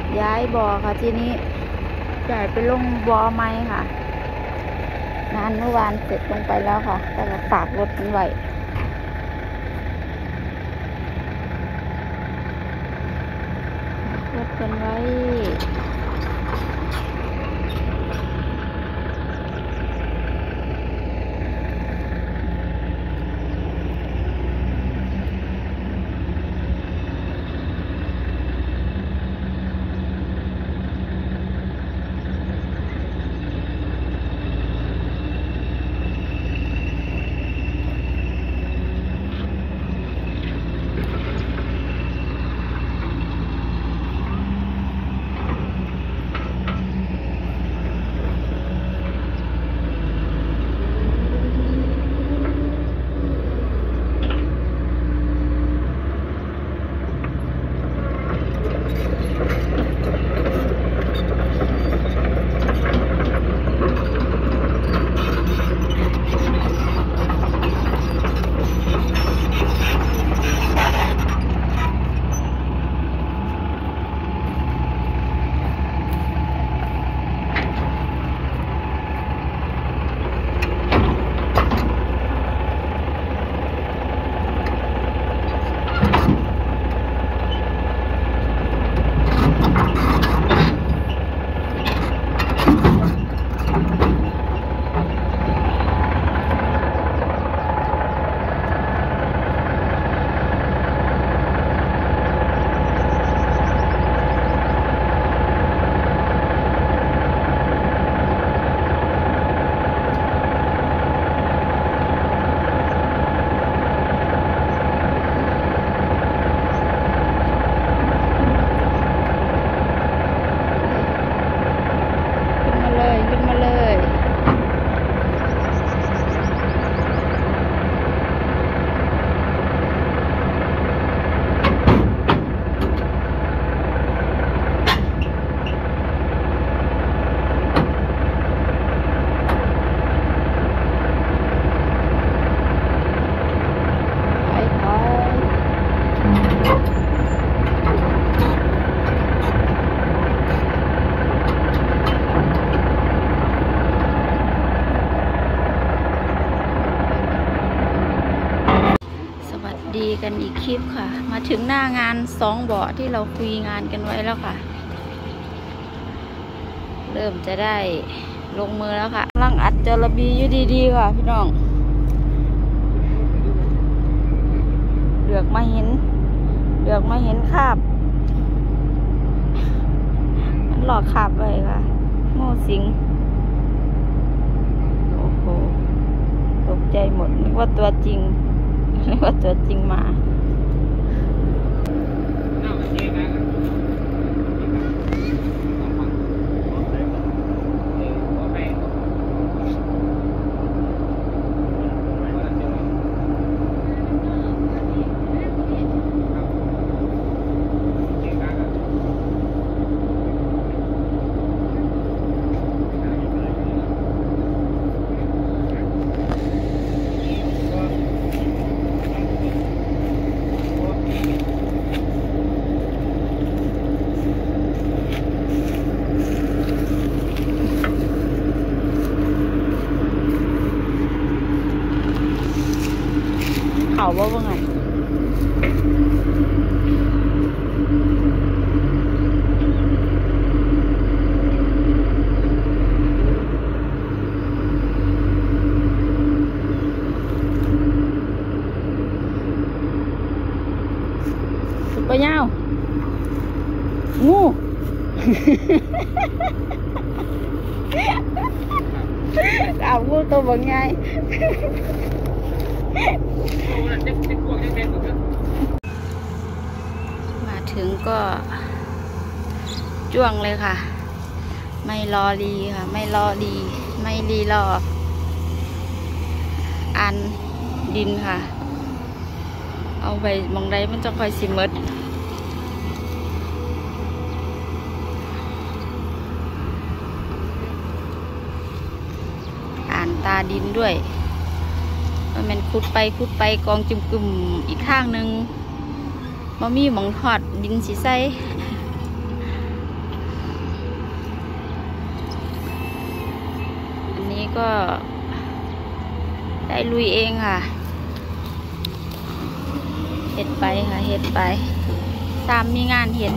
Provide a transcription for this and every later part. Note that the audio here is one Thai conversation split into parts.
ย้ายบ่อค่ะทีนี้ย้ายไปลงบ่อใหม่ค่ะงานเมื่อวานเสร็จลงไปแล้วค่ะแต่ก็ฝากรถกันไว้รถกันไว้ดีกันอีกคลิปค่ะมาถึงหน้างาน2 บ่อที่เราคุยงานกันไว้แล้วค่ะเริ่มจะได้ลงมือแล้วค่ะกำลังอัดจระบีอยู่ดีๆค่ะพี่น้องเหลือกมาเห็นคราบมันหลอกคราบไว้ค่ะโง่สิงโอ้โหตกใจหมดนึกว่าตัวจริงมา เขาว่าไงสุดปะยาวงูเอางูตัวบางไงมาถึงก็จ้วงเลยค่ะไม่รอรีค่ะไม่รีรออันดินค่ะเอาไปมองใดมันจะค่อยสิมดอ่านตาดินด้วยมันขุดไปกองจุ่มกลุ่มอีกข้างหนึ่งมามีหมองทอดดินสีใสก็ได้ลุยเองค่ะเฮ็ดไปค่ะเฮ็ดไปตามมีงานเห็น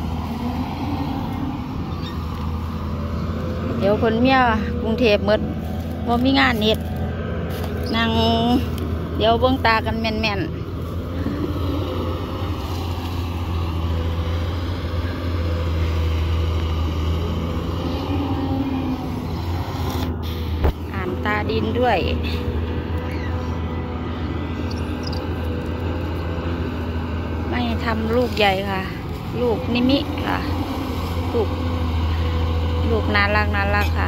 เดี๋ยวคนเมียกรุงเทพหมดว่ามีงานเฮ็ดนั่งเดี๋ยวเบิ่งตากันแม่นๆอ่านตาดินด้วยไม่ทำลูกใหญ่ค่ะลูกนิมิค่ะลูกน่ารักค่ะ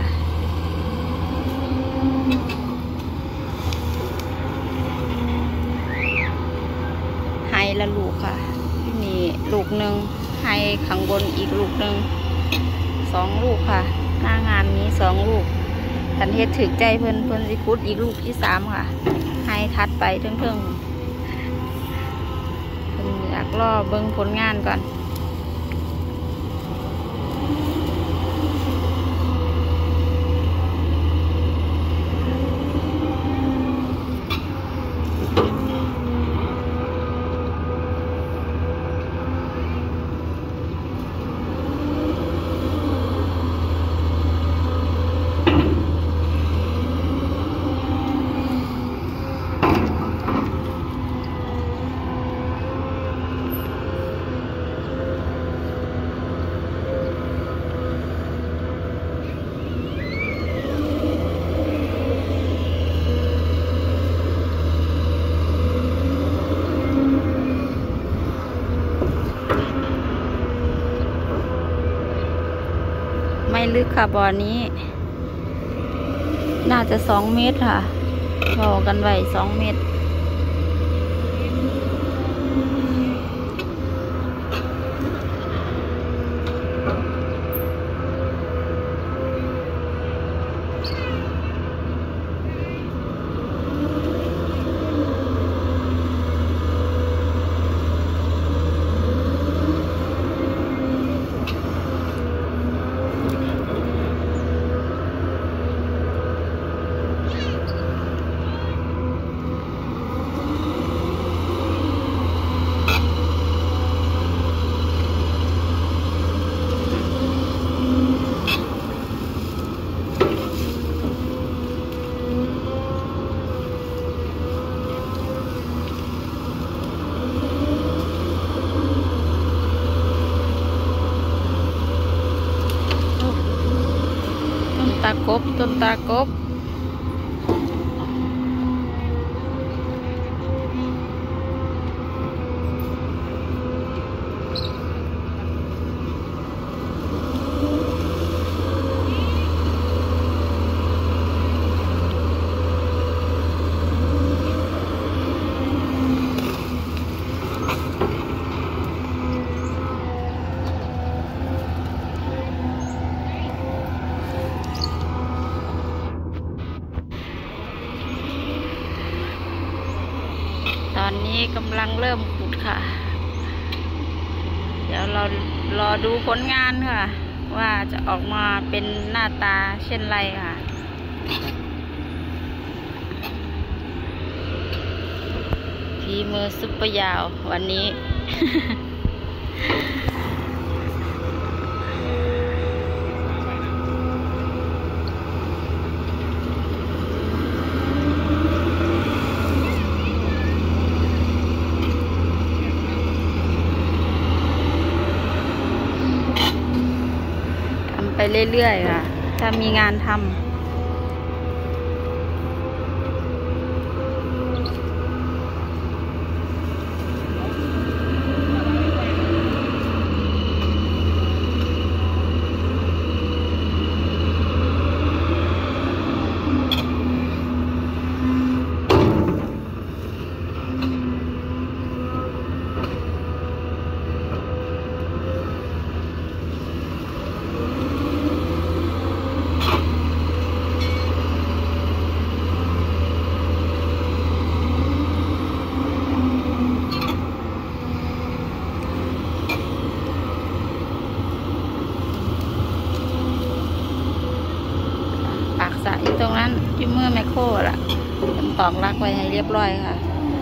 ไฮละลูกค่ะมีลูกหนึ่งไฮข้างบนอีกลูกหนึ่ง2 ลูกค่ะหน้างานนี้2 ลูกกันเฮ็ดถึกใจเพิ่นสิคุดอีกลูกที่3ค่ะไฮทัดไปเทิงเพิ่นอยากรอเบิ่งผลงานก่อนไม่ลึกค่ะบ่อนี้น่าจะ2 เมตรค่ะบอกกันไว้2 เมตรต้นตากบตอนนี้กำลังเริ่มขุดค่ะเดี๋ยวเรารอดูผลงานค่ะว่าจะออกมาเป็นหน้าตาเช่นไรค่ะฝีมือซุปเปอร์ยาววันนี้ ไปเรื่อยๆค่ะถ้ามีงานทำานอยู่มือแมคโครล่ะเป็นตอกลักไว้ให้เรียบร้อยค่ะ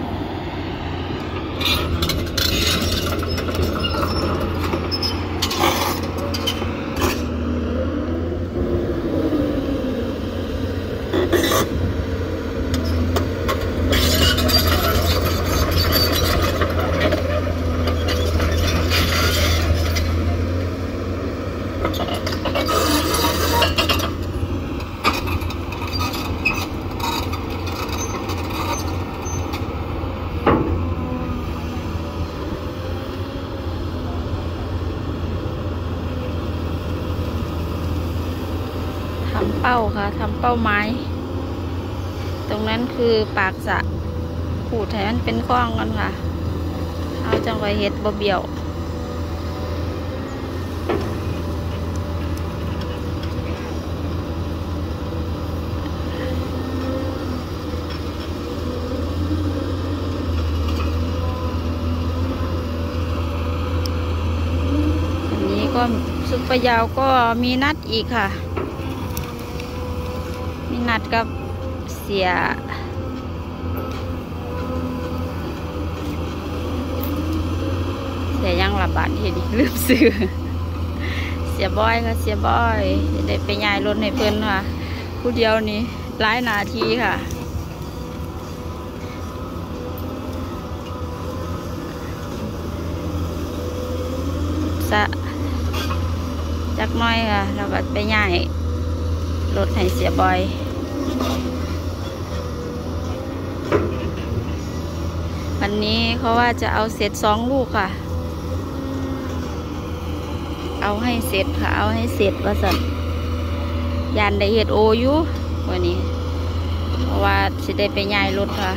ทำเป้าค่ะทำเป้าไม้ตรงนั้นคือปากสระขูดให้มันเป็นข้องกันค่ะเอาจังไว้เฮ็ดบ่เบี้ยวอันนี้ก็ซุปเปอร์ยาวก็มีนัดอีกค่ะมีนัดกับเสียยังระบาดเห็นลืมซื้อเสียบอยค่ะเสียบอยได้ไปย้ายรถให้เพิ่นค่ะผู้เดียวนี้หลายนาทีค่ะสะจักน้อยค่ะเราก็ไปย้ายรถให้เสียบอยวันนี้เขาว่าจะเอาเสร็จ2 ลูกค่ะเอาให้เสร็จค่ะเอาให้เสร็จว่าสันยันได้เฮ็ดโออยู่วันนี้เพราะว่าสิได้ไปย้ายรถค่ะ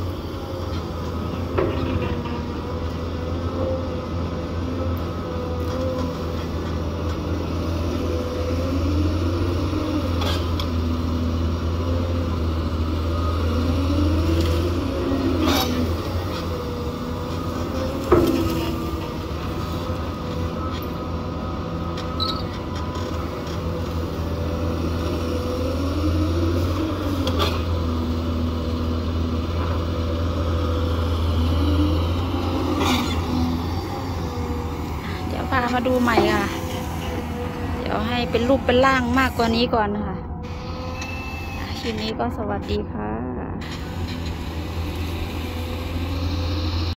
พามาดูใหม่ค่ะเดี๋ยวให้เป็นรูปเป็นร่างมากกว่านี้ก่อนค่ะคลิปนี้ก็สวัสดีค่ะ